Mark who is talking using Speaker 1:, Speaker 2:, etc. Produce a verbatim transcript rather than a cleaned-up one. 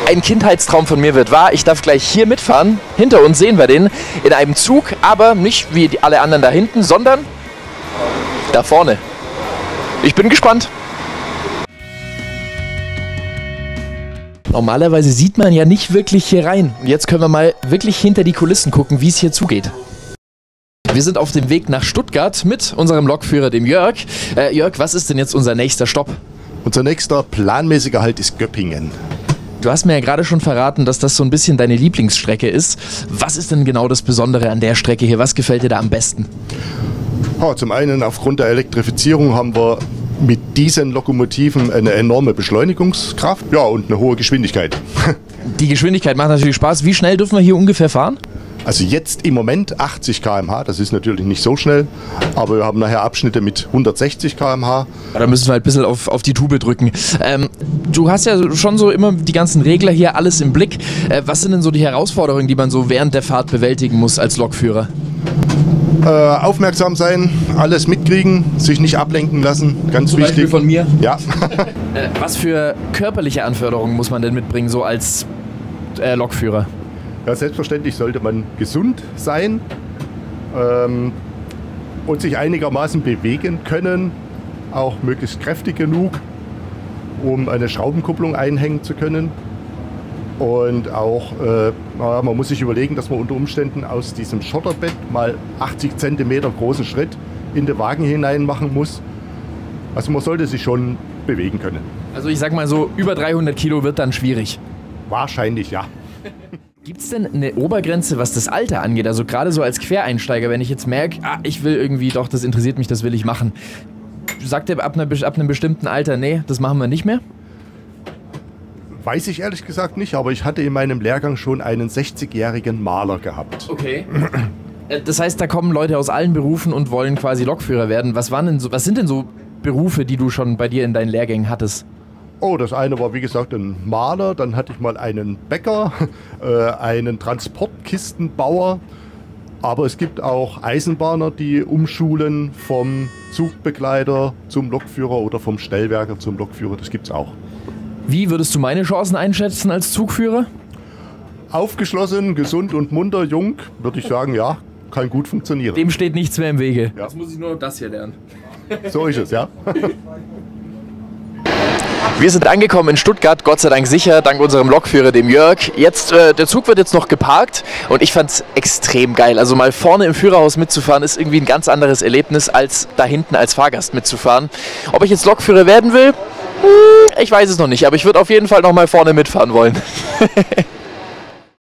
Speaker 1: Ein Kindheitstraum von mir wird wahr. Ich darf gleich hier mitfahren. Hinter uns sehen wir den in einem Zug, aber nicht wie die, alle anderen da hinten, sondern da vorne. Ich bin gespannt. Normalerweise sieht man ja nicht wirklich hier rein. Und jetzt können wir mal wirklich hinter die Kulissen gucken, wie es hier zugeht. Wir sind auf dem Weg nach Stuttgart mit unserem Lokführer, dem Jörg. Äh, Jörg, was ist denn jetzt unser nächster Stopp?
Speaker 2: Unser nächster planmäßiger Halt ist Göppingen.
Speaker 1: Du hast mir ja gerade schon verraten, dass das so ein bisschen deine Lieblingsstrecke ist. Was ist denn genau das Besondere an der Strecke hier? Was gefällt dir da am besten?
Speaker 2: Ja, zum einen aufgrund der Elektrifizierung haben wir mit diesen Lokomotiven eine enorme Beschleunigungskraft, ja, und eine hohe Geschwindigkeit.
Speaker 1: Die Geschwindigkeit macht natürlich Spaß. Wie schnell dürfen wir hier ungefähr fahren?
Speaker 2: Also jetzt im Moment achtzig Kilometer pro Stunde, das ist natürlich nicht so schnell, aber wir haben nachher Abschnitte mit hundertsechzig Kilometer pro Stunde.
Speaker 1: Ja, da müssen wir halt ein bisschen auf, auf die Tube drücken. Ähm, du hast ja schon so immer die ganzen Regler hier, alles im Blick. Äh, was sind denn so die Herausforderungen, die man so während der Fahrt bewältigen muss als Lokführer?
Speaker 2: Äh, aufmerksam sein, alles mitkriegen, sich nicht ablenken lassen, ganz
Speaker 1: Zum
Speaker 2: wichtig.
Speaker 1: Beispiel von mir?
Speaker 2: Ja.
Speaker 1: äh, was für körperliche Anforderungen muss man denn mitbringen, so als äh, Lokführer?
Speaker 2: Ja, selbstverständlich sollte man gesund sein ähm, und sich einigermaßen bewegen können, auch möglichst kräftig genug, um eine Schraubenkupplung einhängen zu können. Und auch, äh, na, man muss sich überlegen, dass man unter Umständen aus diesem Schotterbett mal achtzig Zentimeter großen Schritt in den Wagen hinein machen muss. Also man sollte sich schon bewegen können.
Speaker 1: Also ich sag mal so, über dreihundert Kilo wird dann schwierig.
Speaker 2: Wahrscheinlich ja.
Speaker 1: Gibt es denn eine Obergrenze, was das Alter angeht? Also gerade so als Quereinsteiger, wenn ich jetzt merke, ah, ich will irgendwie, doch, das interessiert mich, das will ich machen. Sagt ihr ab, einer, ab einem bestimmten Alter, nee, das machen wir nicht mehr?
Speaker 2: Weiß ich ehrlich gesagt nicht, aber ich hatte in meinem Lehrgang schon einen sechzigjährigen Maler gehabt.
Speaker 1: Okay. Das heißt, da kommen Leute aus allen Berufen und wollen quasi Lokführer werden. Was waren denn so, was sind denn so Berufe, die du schon bei dir in deinen Lehrgängen hattest?
Speaker 2: Oh, das eine war wie gesagt ein Maler, dann hatte ich mal einen Bäcker, äh, einen Transportkistenbauer, aber es gibt auch Eisenbahner, die umschulen vom Zugbegleiter zum Lokführer oder vom Stellwerker zum Lokführer, das gibt's auch.
Speaker 1: Wie würdest du meine Chancen einschätzen als Zugführer?
Speaker 2: Aufgeschlossen, gesund und munter, jung, würde ich sagen, ja, kann gut funktionieren.
Speaker 1: Dem steht nichts mehr im Wege.
Speaker 2: Ja.
Speaker 1: Jetzt muss ich nur das hier lernen.
Speaker 2: So ist es, ja.
Speaker 1: Wir sind angekommen in Stuttgart, Gott sei Dank sicher, dank unserem Lokführer, dem Jörg. Jetzt, äh, der Zug wird jetzt noch geparkt und ich fand's extrem geil. Also mal vorne im Führerhaus mitzufahren ist irgendwie ein ganz anderes Erlebnis, als da hinten als Fahrgast mitzufahren. Ob ich jetzt Lokführer werden will? Hm, ich weiß es noch nicht, aber ich würde auf jeden Fall noch mal vorne mitfahren wollen.